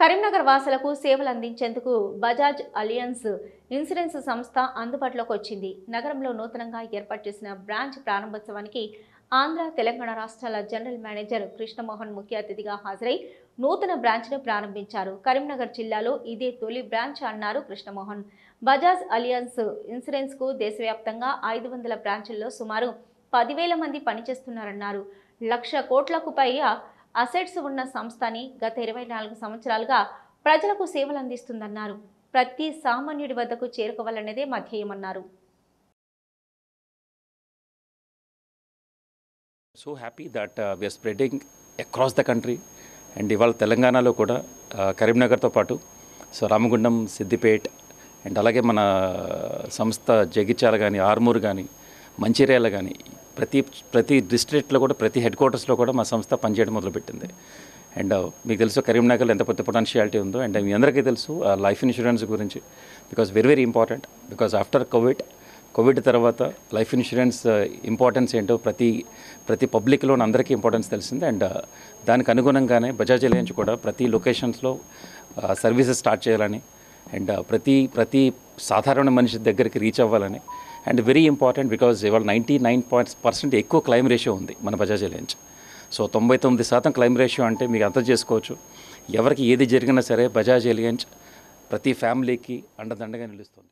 కరీంనగర్ వాసులకు సేవలు అందించేందుకు బజాజ్ అలియన్స్ ఇన్సూరెన్స్ సంస్థ అందుబాటులోకి వచ్చింది. నగరంలో నూతనంగా ఏర్పాటు చేసిన బ్రాంచ్ ప్రారంభోత్సవానికి ఆంధ్ర, తెలంగాణ రాష్ట్రాల జనరల్ మేనేజర్ కృష్ణమోహన్ ముఖ్య అతిథిగా హాజరై నూతన బ్రాంచ్ను ప్రారంభించారు. కరీంనగర్ జిల్లాలో ఇదే తొలి బ్రాంచ్ అన్నారు కృష్ణమోహన్. బజాజ్ అలియన్స్ ఇన్సూరెన్స్ కు దేశవ్యాప్తంగా 500 బ్రాంచుల్లో సుమారు 10,000 మంది పనిచేస్తున్నారన్నారు. 1,00,000 కోట్లకు పైగా అసెట్స్ ఉన్న సంస్థని గత 24 సంవత్సరాలుగా ప్రజలకు సేవలు అందిస్తుందన్నారు. ప్రతి సామాన్యుడి వద్దకు చేరుకోవాలనేదే మా ధ్యేయమన్నారు. So happy that we are spreading across the country and ఇవాళ తెలంగాణలో కూడా కరీంనగర్తో పాటు సో రామగుండం, సిద్దిపేట్ అండ్ అలాగే మన సంస్థ జగిత్యాల కానీ, ఆర్మూర్ కానీ, మంచిర్యాల కానీ ప్రతి డిస్ట్రిక్ట్లో కూడా ప్రతి హెడ్ క్వార్టర్స్లో కూడా మా సంస్థ పనిచేయడం మొదలుపెట్టింది. అండ్ మీకు తెలుసు కరీంనగర్లో ఎంత పెద్ద పొటెన్షియాలిటీ ఉందో. అండ్ మీ అందరికీ తెలుసు లైఫ్ ఇన్సూరెన్స్ గురించి, because very important. Because after covid తర్వాత లైఫ్ ఇన్సూరెన్స్ ఇంపార్టెన్స్ ఏంటో ప్రతి పబ్లిక్లోని అందరికీ ఇంపార్టెన్స్ తెలిసింది. అండ్ దానికి అనుగుణంగానే బజాజ్ అలియన్స్ కూడా ప్రతి లొకేషన్స్లో సర్వీసెస్ స్టార్ట్ చేయాలని అండ్ ప్రతి సాధారణ మనిషి దగ్గరికి రీచ్ అవ్వాలని. అండ్ వెరీ ఇంపార్టెంట్ బికాజ్ ఇవాళ 99% ఎక్కువ క్లైమ్ రేషియో ఉంది మన Bajaj Allianz. So 99% claim ratio అంటే మీకు అర్థం చేసుకోవచ్చు. ఎవరికి ఏది జరిగినా సరే బజాజ్ అలియన్స్ ప్రతి ఫ్యామిలీకి అండదండగా నిలుస్తుంది.